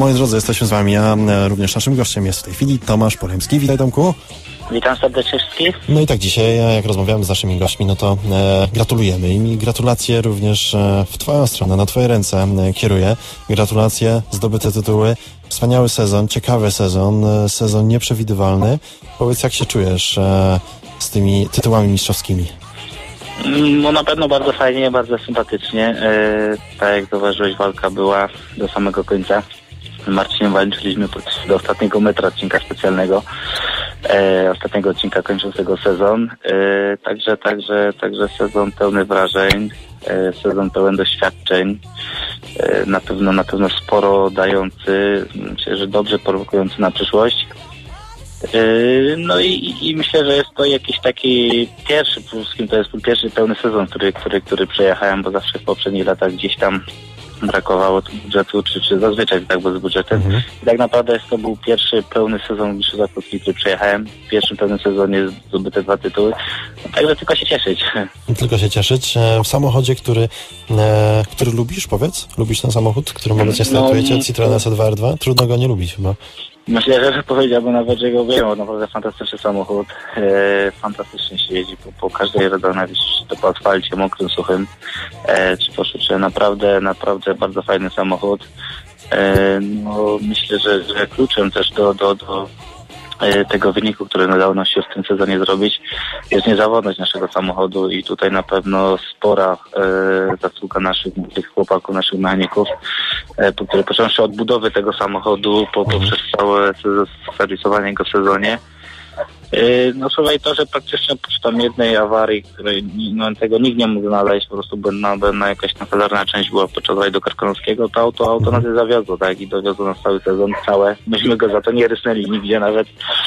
Moi drodzy, jesteśmy z wami, a również naszym gościem jest w tej chwili Tomasz Poremski. Witaj, Tomku. Witam serdecznie wszystkich. No i tak dzisiaj, jak rozmawiamy z naszymi gośćmi, no to gratulujemy im i gratulacje również w twoją stronę, na twoje ręce kieruję. Gratulacje, zdobyte tytuły, wspaniały sezon, ciekawy sezon nieprzewidywalny. Powiedz, jak się czujesz z tymi tytułami mistrzowskimi? No na pewno bardzo fajnie, bardzo sympatycznie. Tak jak zauważyłeś, walka była do samego końca. Z Marcinem walczyliśmy do ostatniego metra odcinka specjalnego, ostatniego odcinka kończącego sezon. Także sezon pełny wrażeń, sezon pełen doświadczeń, na pewno sporo dający, myślę, że dobrze prowokujący na przyszłość. No i myślę, że jest to jakiś taki pierwszy, przede wszystkim to jest pierwszy pełny sezon, który przejechałem, bo zawsze w poprzednich latach gdzieś tam brakowało budżetu, czy zazwyczaj tak bez budżetem. I tak naprawdę to był pierwszy pełny sezon Mistrzostw Polski, który przejechałem. W pierwszym pełnym sezonie zdobyte 2 tytuły. No, także tylko się cieszyć. Tylko się cieszyć. W samochodzie, który lubisz, powiedz? Lubisz ten samochód, którym obecnie startujecie? Citroen C2R2? Trudno go nie lubić chyba. Myślę, że powiedziałbym nawet, że go wyjął. Naprawdę fantastyczny samochód. Fantastycznie się jeździ po każdej rodzonej, czy to po asfalcie, mokrym, suchym, czy po szycie. Naprawdę bardzo fajny samochód. No, myślę, że kluczem też do tego wyniku, który udało nam się w tym sezonie zrobić, jest niezawodność naszego samochodu i tutaj na pewno spora zasługa naszych chłopaków, naszych mechaników, które począwszy od budowy tego samochodu poprzez całe serwisowanie go w sezonie. No słuchaj, to, że praktycznie przy tam jednej awarii, której tego nikt nie mógł znaleźć, po prostu na jakaś kafelarna część była podczas rajdu karkonoskiego, to auto nas zawiozło, tak, i dowiozło nas cały sezon, całe. Myśmy go za to nie rysnęli nigdzie nawet.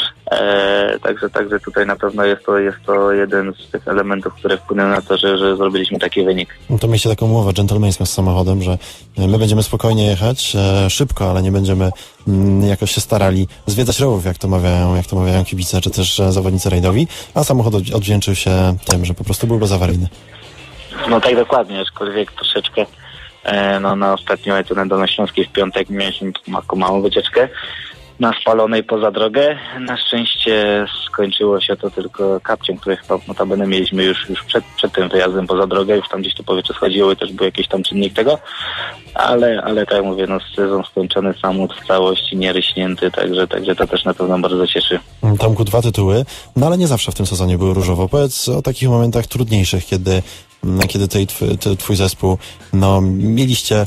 Także tutaj na pewno jest to jeden z tych elementów, które wpłynęły na to, że zrobiliśmy taki wynik. No to mieliście taką umowę dżentelmeńską z samochodem, że my będziemy spokojnie jechać, szybko, ale nie będziemy jakoś się starali zwiedzać rowów, jak to mawiają kibice, czy też zawodnicy rajdowi, a samochód odwdzięczył się tym, że po prostu był bezawaryjny. No tak dokładnie, aczkolwiek troszeczkę na ostatnią rajdzie na Dolnośląskiej w piątek mieliśmy taką małą wycieczkę na spalonej poza drogę. Na szczęście skończyło się to tylko kapciem, który chyba notabene mieliśmy już przed tym wyjazdem poza drogę, już tam gdzieś to powietrze schodziło i też był jakiś tam czynnik tego, ale tak jak mówię, sezon skończony, samochód w całości nieryśnięty, także to też na pewno bardzo cieszy. Tomku, 2 tytuły, no ale nie zawsze w tym sezonie były różowo. Powiedz o takich momentach trudniejszych, kiedy ty i twój zespół mieliście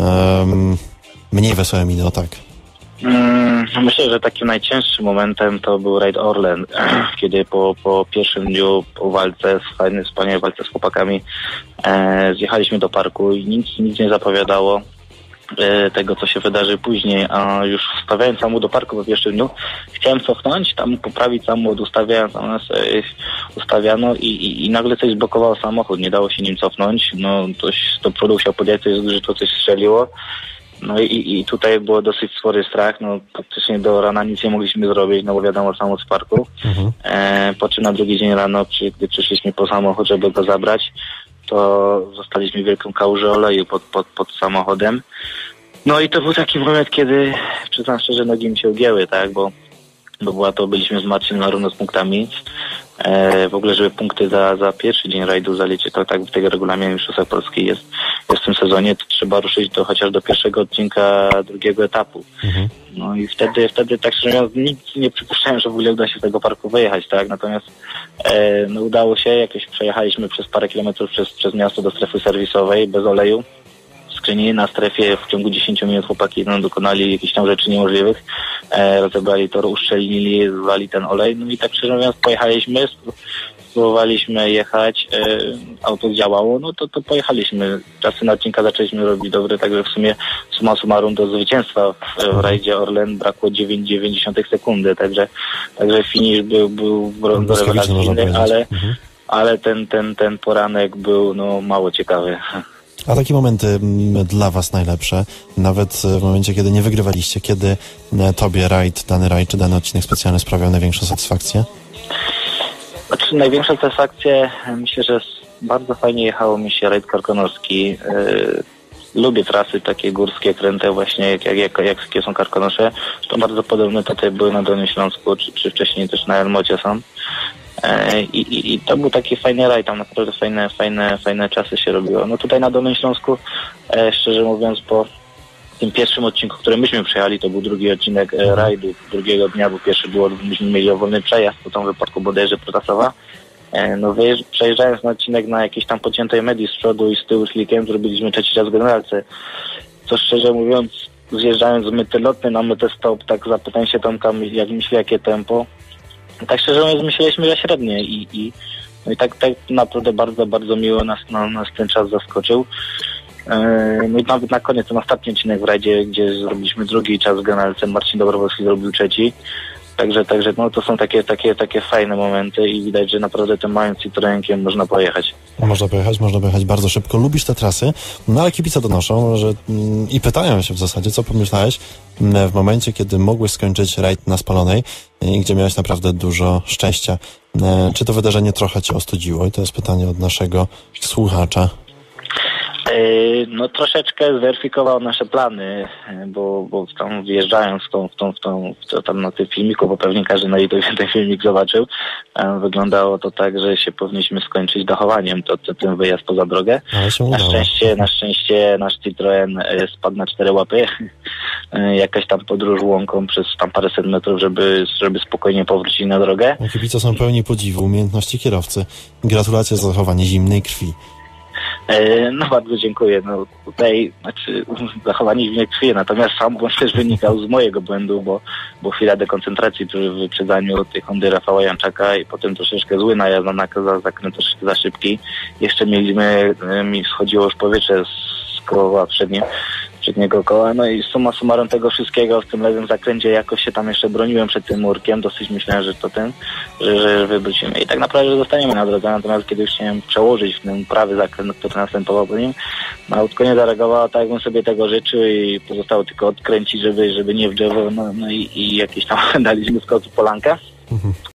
mniej wesołe miny, tak? Myślę, że takim najcięższym momentem to był rajd Orlen, kiedy po pierwszym dniu, po walce, wspaniałej walce z chłopakami, zjechaliśmy do parku i nic nie zapowiadało tego, co się wydarzy później, a już wstawiając samochód do parku po pierwszym dniu, chciałem cofnąć, tam poprawić samochód, ustawiano i nagle coś zblokowało samochód, nie dało się nim cofnąć, ktoś do przodu chciał podjechać, coś strzeliło. No i tutaj było dosyć spory strach, praktycznie do rana nic nie mogliśmy zrobić, bo wiadomo, samochód z parku. Po czym na drugi dzień rano, gdy przyszliśmy po samochód, żeby go zabrać, to zostaliśmy wielką kałużę oleju pod samochodem. No i to był taki moment, kiedy, przyznam szczerze, nogi mi się ugięły, tak, bo byliśmy z Marcinem na równo z punktami. W ogóle, żeby punkty za pierwszy dzień rajdu zaliczyć, to tak w tego regulaminie Mistrzostw Polski jest w tym sezonie, to trzeba ruszyć chociaż do pierwszego odcinka drugiego etapu. No i wtedy tak szczerze mówiąc, nic nie przypuszczałem, że w ogóle uda się z tego parku wyjechać, tak? Natomiast udało się, jakoś przejechaliśmy przez parę kilometrów przez miasto do strefy serwisowej bez oleju. Skrzyni na strefie w ciągu 10 minut chłopaki dokonali jakichś tam rzeczy niemożliwych. Rozebrali tor, uszczelnili, zlali ten olej. No i tak szczerze mówiąc pojechaliśmy, spróbowaliśmy jechać, auto działało, to pojechaliśmy. Czasy na odcinka zaczęliśmy robić dobre, także w sumie summa summarum do zwycięstwa w rajdzie Orlen brakło 9,9 sekundy, także finish był rewelacyjny, ale ten poranek był mało ciekawy. A takie momenty dla was najlepsze, nawet w momencie, kiedy nie wygrywaliście, kiedy tobie dany rajd czy dany odcinek specjalny sprawiał największą satysfakcję? Znaczy, największa satysfakcja, myślę, że bardzo fajnie jechało mi się rajd karkonoski. lubię trasy takie górskie, kręte właśnie, jakie są Karkonosze. To bardzo podobne tutaj były na Dolnym Śląsku, czy wcześniej też na Elmocie są. I to był taki fajny raj, tam naprawdę fajne czasy się robiło. No tutaj na Dolnym Śląsku, szczerze mówiąc, po tym pierwszym odcinku, który myśmy przejechali, to był drugi odcinek rajdu drugiego dnia, bo pierwszy myśmy mieli o wolny przejazd, po tym wypadku bodajże protasowa. No przejeżdżając na odcinek na jakiejś tam pociętej medii z przodu i z tyłu szlikiem, zrobiliśmy trzeci raz w generalce. Co szczerze mówiąc, zjeżdżając z myty lotny na mytę stop, tak zapytałem się Tomka, jak myśli, jakie tempo. Tak szczerze mówiąc, myśleliśmy, że średnie no i tak naprawdę bardzo miło nas ten czas zaskoczył. No i nawet na koniec, ten ostatni odcinek w rajdzie, gdzie zrobiliśmy drugi czas w generalce, Marcin Dobrowolski zrobił trzeci. Także no to są takie fajne momenty i widać, że naprawdę tym małym Citroenkiem można pojechać. Można pojechać bardzo szybko. Lubisz te trasy, no ale kibice donoszą, że i pytają się w zasadzie, co pomyślałeś w momencie, kiedy mogłeś skończyć rajd na Spalonej i gdzie miałeś naprawdę dużo szczęścia. Czy to wydarzenie trochę cię ostudziło? I to jest pytanie od naszego słuchacza. No troszeczkę zweryfikował nasze plany, bo tam wjeżdżając tam na tym filmiku, bo pewnie każdy na YouTube ten filmik zobaczył, wyglądało to tak, że się powinniśmy skończyć dochowaniem ten wyjazd poza drogę. Ale się udało. Na szczęście nasz Citroen spadł na 4 łapy. Jakaś tam podróż łąką przez tam paręset metrów, żeby spokojnie powrócić na drogę. Kibice są pełni podziwu umiejętności kierowcy. Gratulacje za zachowanie zimnej krwi. No bardzo dziękuję. No tutaj zachowanie zimnej krwi, natomiast sam błąd też wynikał z mojego błędu, bo chwila dekoncentracji przy wyprzedzaniu tej Hondy Rafała Janczaka i potem troszeczkę zły najazd na zakręt troszeczkę za szybki. Jeszcze mi schodziło już powietrze z koła przedniego koła, no i summa summarum tego wszystkiego w tym lewym zakręcie jakoś się tam jeszcze broniłem przed tym murkiem, dosyć myślałem, że że wywrócimy i tak naprawdę, że zostaniemy na drodze, natomiast kiedy już chciałem przełożyć w ten prawy zakręt, który następował po nim, no autko nie zareagowało tak, jakbym sobie tego życzył i pozostało tylko odkręcić, żeby nie w drzewo, no i jakieś tam daliśmy z kocu polankę.